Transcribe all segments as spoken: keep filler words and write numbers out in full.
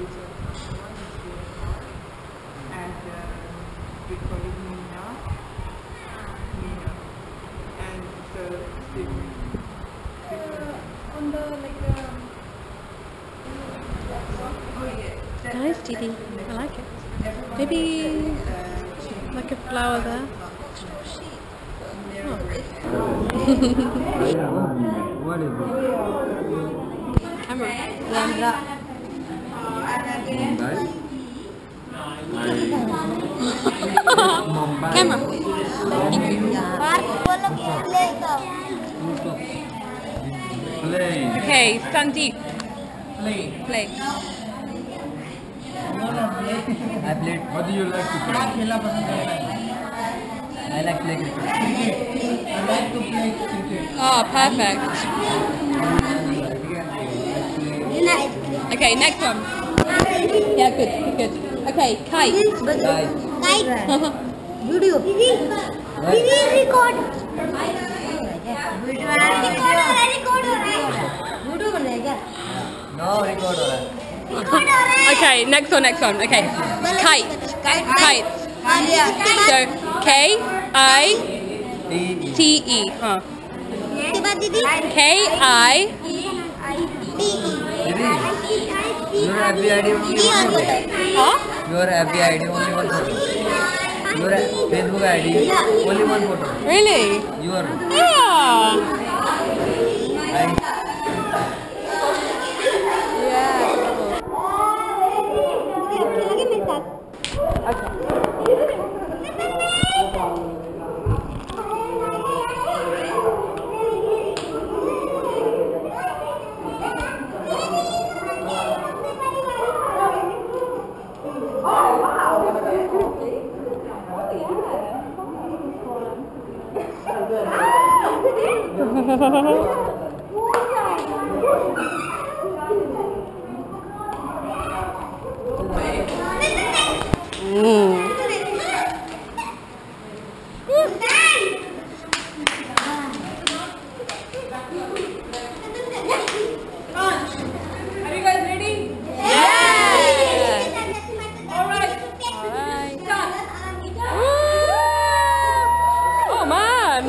And uh, we call it Nina. Nina. And so Stephen. On the like um, nice Didi, I like it. Maybe like a flower there. Oh. What is it? Camera. Guys? Camera. Play. Okay, stand deep. Play. Play. I played. What do you like to play? I like play cricket. I like to play cricket. Oh, perfect. Okay, next one. Yeah, good, good, good. Okay, kite. Kite. Kite. Video. Video record. Video record हो रहा है. Video बन रहा है क्या? No, record हो रहा है. Okay, next one, next one. Okay, kite. Kite. So K I T E. Huh. उसके बाद दीदी. K I T E. Your F B I D only one photo. Huh? Your F B I D only one photo. Your Facebook I D only one photo. Really? Your. Yeah. Mm. Are you guys ready? Yeah! Alright. Alright. Oh man!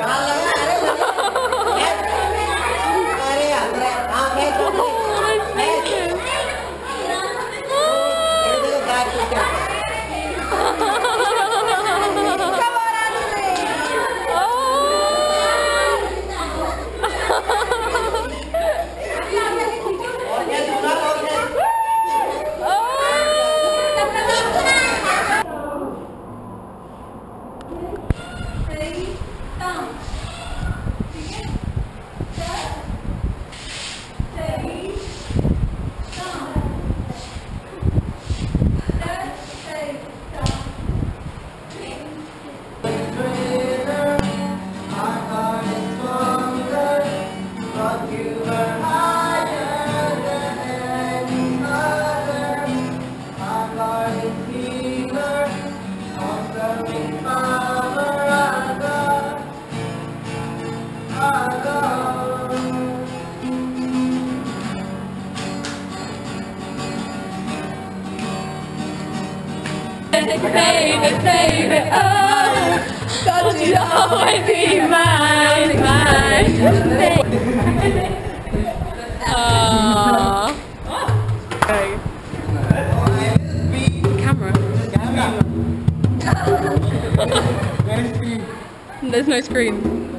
Baby, baby, oh, don't you always be mine, mine, baby. Aww. Okay. Camera. Camera. There's no screen.